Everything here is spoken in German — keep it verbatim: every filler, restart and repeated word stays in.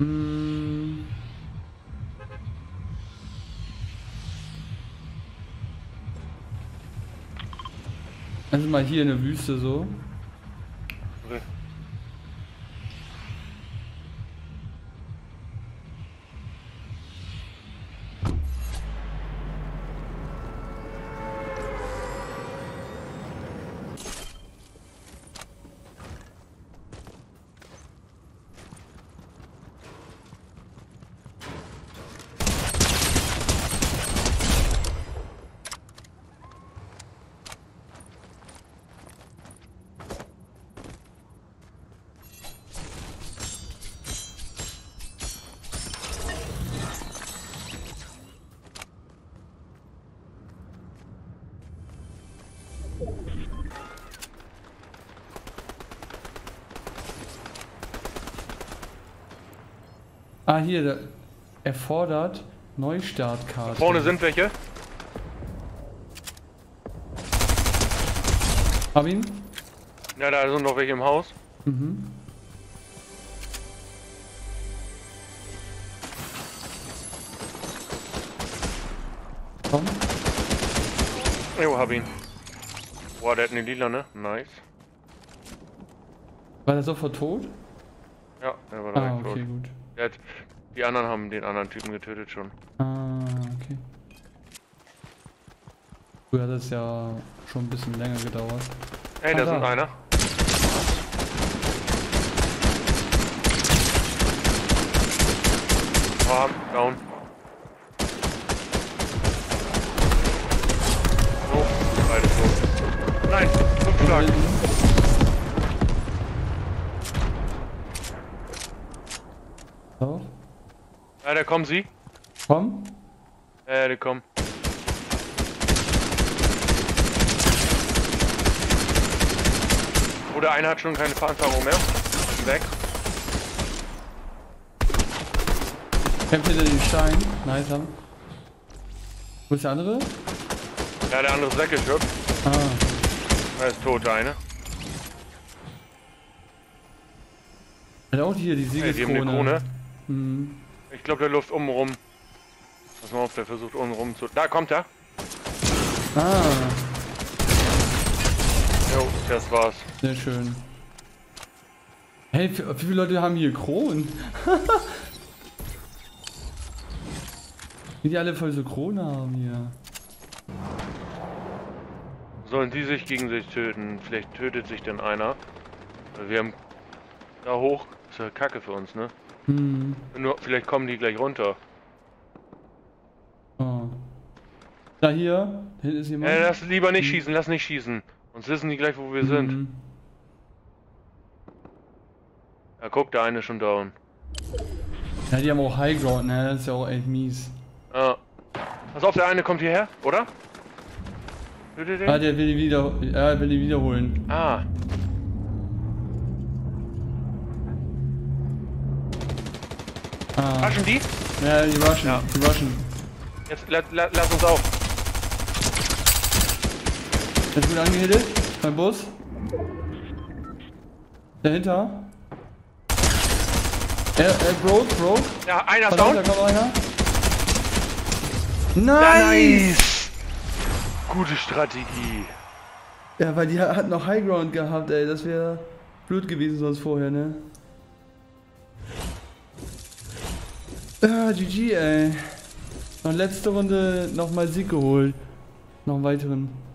Hm. Also mal hier in der Wüste so. Okay. Ah, hier, der erfordert Neustartkarte. Vorne sind welche. Hab ihn? Ja, da sind noch welche im Haus. Mhm. Komm. Jo, hab ihn. Boah, der hat eine lila, ne? Nice. War der sofort tot? Ja, der war Ah, direkt okay, tot. gut. Der hat, die anderen haben den anderen Typen getötet schon. Ah, okay. Früher hat es ja schon ein bisschen länger gedauert. Ey, Ah, da da. sind einer. Ah, down. So, beide tot. Nein, fünf Schlag. So. Ja, da kommen sie. Komm. Ja, die kommen. Oder einer hat schon keine Verankerung mehr. Weg. Kämpft hinter den Stein. Nice. Haben. Wo ist der andere? Ja, der andere ist weggeschöpft. Ah. Da ist tot, der eine. Hat auch hier die Hey, die haben eine Siegeskrone. Krone. Hm. Ich glaube, der läuft oben rum. Pass mal auf, der versucht oben rum zu... Da kommt er. Ah, Jo, das war's. sehr schön. Hey, wie wie viele Leute haben hier Kronen? Wie die alle voll so Krone haben hier. Sollen die sich gegen sich töten? Vielleicht tötet sich dann einer. Wir haben da hoch. Ist ja Kacke für uns, ne? Hm. Nur, vielleicht kommen die gleich runter. Oh. Da hier, da hinten ist jemand. Äh, lass lieber nicht Hm. schießen, lass nicht schießen. Sonst wissen die gleich, wo wir sind. Hm. Ja, guck, der eine ist schon down. Ja, die haben auch High Ground, ne? Das ist ja auch echt mies. Ja. Pass auf, der eine kommt hierher, oder? Tötet den? Ah, der will die wieder, ja, will die wiederholen. Ah. Ah. Waschen die? Ja, die rushen, Ja. die rushen. Jetzt la, la, lass uns auf. Der ist gut angehittet, mein Bus. Dahinter. Er, er broke, broke. Ja, einer ist Von down. da kommt einer. Ja, Nice! Gute Strategie. Ja, weil die hat noch High Ground gehabt, ey. Das wäre blöd gewesen sonst vorher, ne? Ah, G G, ey. Noch letzte Runde nochmal Sieg geholt. Noch einen weiteren.